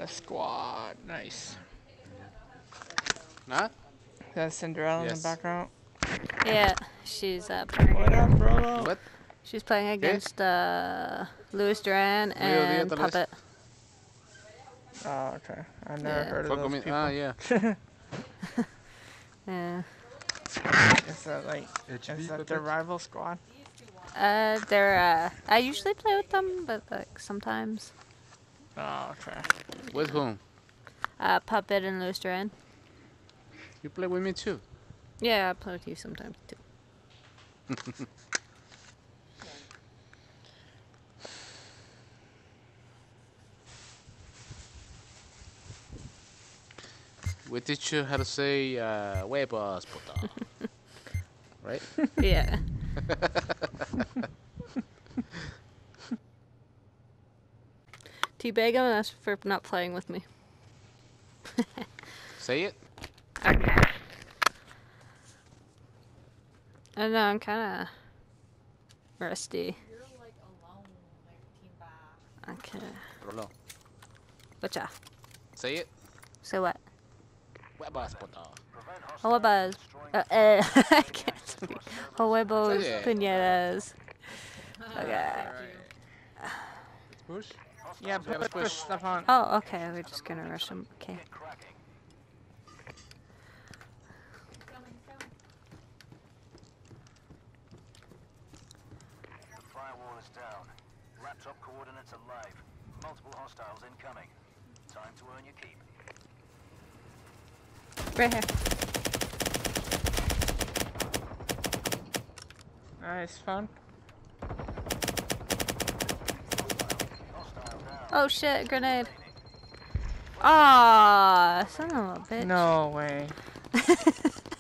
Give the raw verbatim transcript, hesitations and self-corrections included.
squad. Nice. Huh? Is that Cinderella Yes. in the background? Yeah, she's uh, playing What up, bro? What? She's playing against uh, Louis Duran and Puppet. Oh, okay. I've never Yeah. heard of Fuck those with me. people. Ah, yeah. Yeah. Is that like, H is B that their rival squad? Uh, they're uh, I usually play with them, but like sometimes. Oh, okay. With whom? Uh, Puppet and Louis Duran. You play with me too. Yeah, I play with you sometimes too. We teach you how to say uh, huevos, puta. Right? Yeah. Teabag him and ask for not playing with me. Say it. Okay. I know, I'm kind of rusty. You're like alone, like team back. Okay. Rolo. Whatcha? Say it. So what? Huevos, puta. Huevos. Uh, uh, I can't speak. Huevos, Yeah. puñetas. Okay. Push. Yeah, gotta push, push push. stuff on. Oh, okay. We're just gonna rush them. Okay. Firewall is down. Laptop coordinates are live. Multiple hostiles incoming. Time to earn your keep. Right here. Nice, fun. Oh shit, grenade. Ah, son of a bitch. No way.